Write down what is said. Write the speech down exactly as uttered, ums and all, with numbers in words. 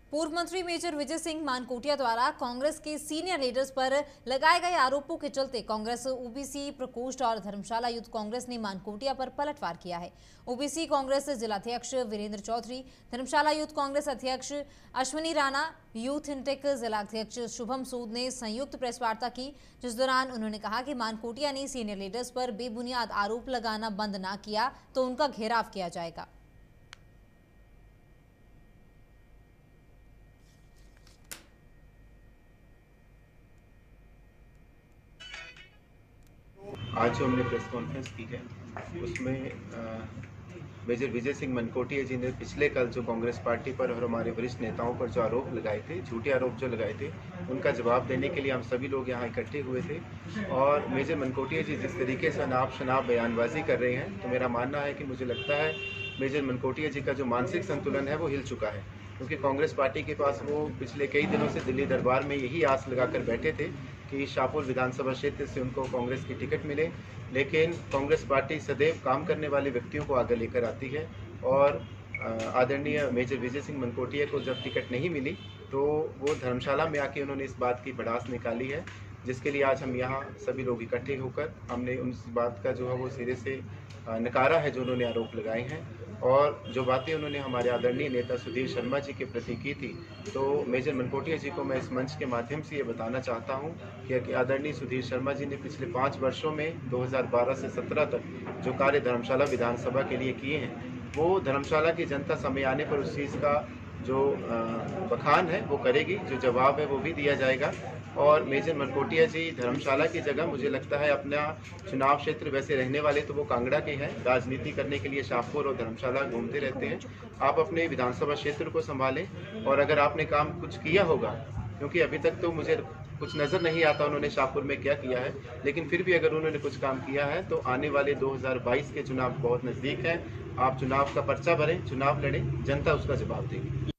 पूर्व मंत्री मेजर विजय सिंह मानकोटिया द्वारा कांग्रेस के सीनियर लीडर्स पर लगाए गए आरोपों के चलते कांग्रेस ओबीसी प्रकोष्ठ और धर्मशाला यूथ कांग्रेस ने मानकोटिया पर पलटवार किया है। ओबीसी कांग्रेस जिलाध्यक्ष वीरेंद्र चौधरी, धर्मशाला यूथ कांग्रेस अध्यक्ष अश्विनी राणा, यूथ इंटेक जिलाध्यक्ष शुभम सूद ने संयुक्त प्रेस वार्ता की, जिस दौरान उन्होंने कहा कि मानकोटिया ने सीनियर लीडर्स पर बेबुनियाद आरोप लगाना बंद न किया तो उनका घेराव किया जाएगा। आज जो हमने प्रेस कॉन्फ्रेंस की है उसमें मेजर विजय सिंह मनकोटिया जी ने पिछले कल जो कांग्रेस पार्टी पर और हमारे वरिष्ठ नेताओं पर जो आरोप लगाए थे, झूठे आरोप जो लगाए थे, उनका जवाब देने के लिए हम सभी लोग यहाँ इकट्ठे हुए थे। और मेजर मनकोटिया जी जिस तरीके से अनाप शनाप बयानबाजी कर रहे हैं, तो मेरा मानना है कि मुझे लगता है मेजर मनकोटिया जी का जो मानसिक संतुलन है वो हिल चुका है, क्योंकि कांग्रेस पार्टी के पास वो पिछले कई दिनों से दिल्ली दरबार में यही आस लगाकर बैठे थे कि शाहपुर विधानसभा क्षेत्र से उनको कांग्रेस की टिकट मिले, लेकिन कांग्रेस पार्टी सदैव काम करने वाले व्यक्तियों को आगे लेकर आती है। और आदरणीय मेजर विजय सिंह मनकोटिया को जब टिकट नहीं मिली तो वो धर्मशाला में आके उन्होंने इस बात की भड़ास निकाली है, जिसके लिए आज हम यहाँ सभी लोग इकट्ठे होकर हमने उस बात का जो है वो सिरे से नकारा है जो उन्होंने आरोप लगाए हैं। और जो बातें उन्होंने हमारे आदरणीय नेता सुधीर शर्मा जी के प्रति की थी, तो मेजर मनकोटिया जी को मैं इस मंच के माध्यम से ये बताना चाहता हूँ कि आदरणीय सुधीर शर्मा जी ने पिछले पाँच वर्षों में दो हज़ार बारह से सत्रह तक जो कार्य धर्मशाला विधानसभा के लिए किए हैं, वो धर्मशाला की जनता समय आने पर उस चीज़ का जो बखान है वो करेगी, जो जवाब है वो भी दिया जाएगा। और मेजर मनकोटिया जी धर्मशाला की जगह मुझे लगता है अपना चुनाव क्षेत्र, वैसे रहने वाले तो वो कांगड़ा के हैं, राजनीति करने के लिए शाहपुर और धर्मशाला घूमते रहते हैं। आप अपने विधानसभा क्षेत्र को संभालें, और अगर आपने काम कुछ किया होगा, क्योंकि अभी तक तो मुझे कुछ नज़र नहीं आता उन्होंने शाहपुर में क्या किया है, लेकिन फिर भी अगर उन्होंने कुछ काम किया है तो आने वाले दो हज़ार बाईस के चुनाव बहुत नज़दीक हैं। आप चुनाव का पर्चा भरें, चुनाव लड़ें, जनता उसका जवाब देगी।